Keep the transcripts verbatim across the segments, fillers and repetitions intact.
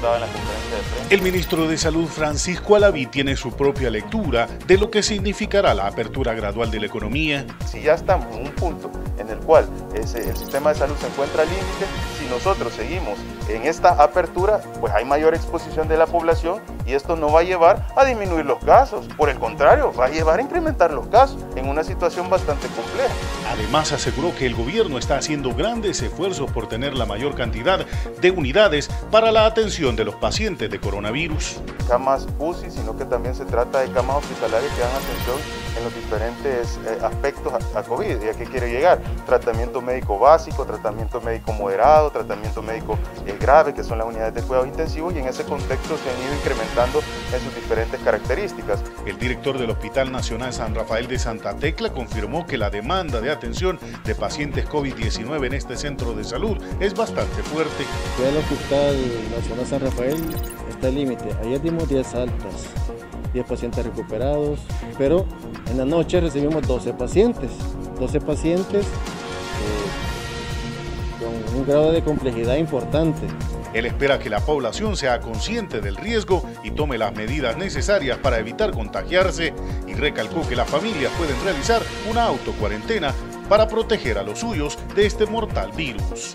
estaba en la conferencia de prensa. El ministro de Salud, Francisco Alaví, tiene su propia lectura de lo que significará la apertura gradual de la economía. Si ya estamos en un punto en el cual ese, el sistema de salud se encuentra al límite, si nosotros seguimos en esta apertura, pues hay mayor exposición de la población y esto no va a llevar a disminuir los casos. Por el contrario, va a llevar a incrementar los casos en una situación bastante compleja. Además, aseguró que el gobierno está haciendo grandes esfuerzos por tener la mayor cantidad de unidades para la atención de los pacientes de coronavirus. Camas U C I, sino que también se trata de camas hospitalarias que dan atención en los diferentes eh, aspectos a, a COVID. ¿Y a qué quiere llegar? Tratamiento médico básico, tratamiento médico moderado, tratamiento médico eh, grave, que son las unidades de cuidados intensivos, y en ese contexto se han ido incrementando en sus diferentes características. El director del Hospital Nacional San Rafael de Santa Tecla confirmó que la demanda de atención de pacientes COVID diecinueve en este centro de salud es bastante fuerte. El Hospital Nacional San Rafael está al límite. Ayer dimos diez altas, diez pacientes recuperados, pero en la noche recibimos doce pacientes, doce pacientes eh, con un grado de complejidad importante. Él espera que la población sea consciente del riesgo y tome las medidas necesarias para evitar contagiarse, y recalcó que las familias pueden realizar una autocuarentena para proteger a los suyos de este mortal virus.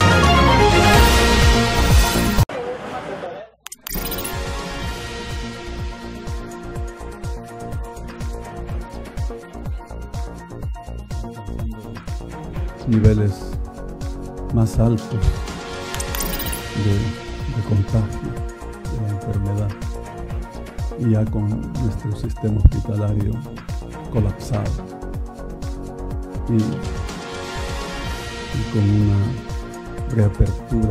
Niveles más altos de, de contagio de la enfermedad, y ya con nuestro sistema hospitalario colapsado y, y con una reapertura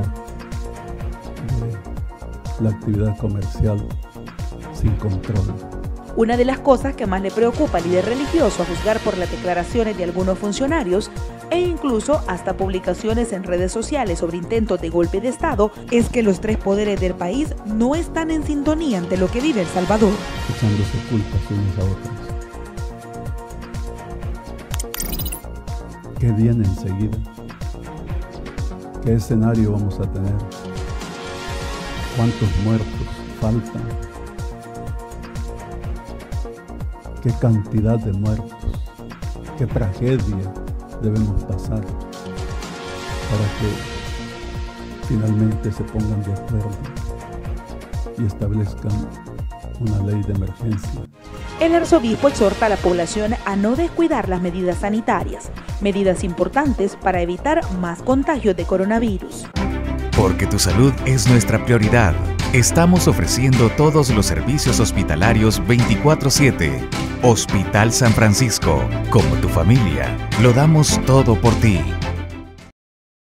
de la actividad comercial sin control. Una de las cosas que más le preocupa al líder religioso, a juzgar por las declaraciones de algunos funcionarios e incluso hasta publicaciones en redes sociales sobre intentos de golpe de Estado, es que los tres poderes del país no están en sintonía ante lo que vive El Salvador. Echándose culpas unas a otras. ¿Qué viene enseguida? ¿Qué escenario vamos a tener? ¿Cuántos muertos faltan? ¿Qué cantidad de muertos? ¿Qué tragedia debemos pasar para que finalmente se pongan de acuerdo y establezcan una ley de emergencia? El arzobispo exhorta a la población a no descuidar las medidas sanitarias, medidas importantes para evitar más contagios de coronavirus. Porque tu salud es nuestra prioridad. Estamos ofreciendo todos los servicios hospitalarios veinticuatro siete. Hospital San Francisco, como tu familia, lo damos todo por ti.